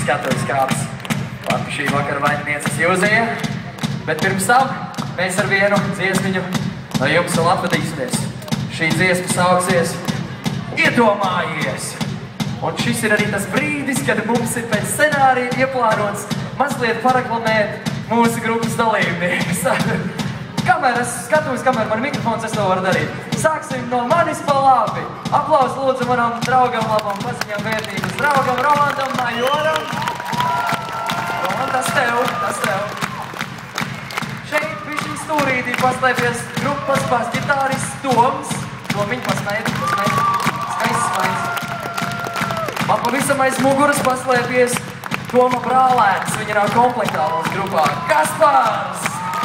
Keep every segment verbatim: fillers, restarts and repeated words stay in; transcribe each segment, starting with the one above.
skatos kāds labi šī vakara vaininieces Jūzija. Bet pirms tam mēs ar vienu dziesmiņu no jums vēl atvadīsimies. Šī dziesma sauksies Iedomājies! Un šis ir arī tas brīdis, kad mums ir pēc scenārija ieplānots mazliet pareklamēt mūsu grupas dalībniekus. Kamēr es skatos, kamēr man mikrofons, es to varu darīt. Sāksim no manis pa labi. Aplaus lūdzu manam draugam, labam paziņam vērtības draugam, Rolandam Majoram. Roland, tas tev, tas tev. Šeit bišķi stūrītī paslēpies grupas basģitārists Toms. Tomiņ, pasmēdi, pasmēdi. Skaists smaids. Man pavisam aiz muguras paslēpies Toma brālēns. Viņa nav komplektā mūsu grupā. Kaspars!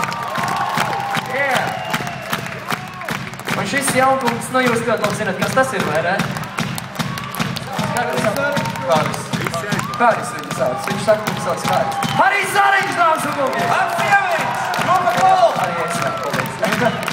Yeah. Un šis jaunkungs, nu jūs ļoti labi zināt, kas tas ir, vai ne? Kāris. Kāris viņu sauc. Viņš saka, viņu sauc Kāris. Harijs Zariņš, dāmas un kungi! Apsieviņš! Grupa Gold! Arī es vēl, paldies.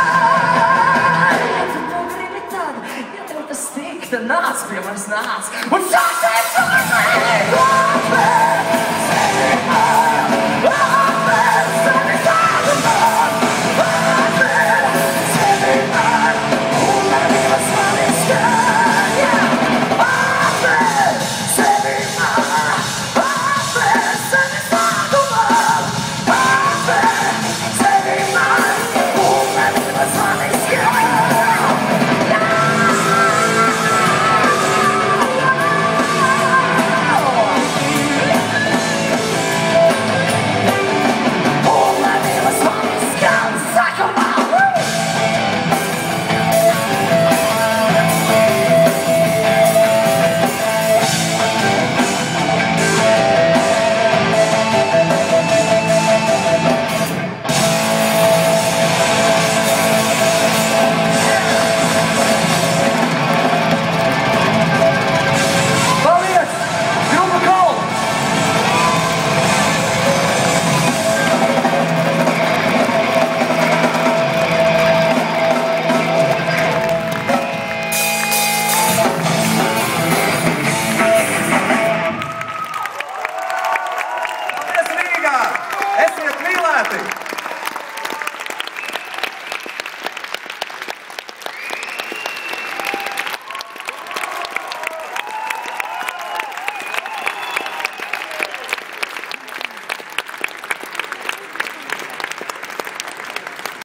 Nāc pie manis, nāc!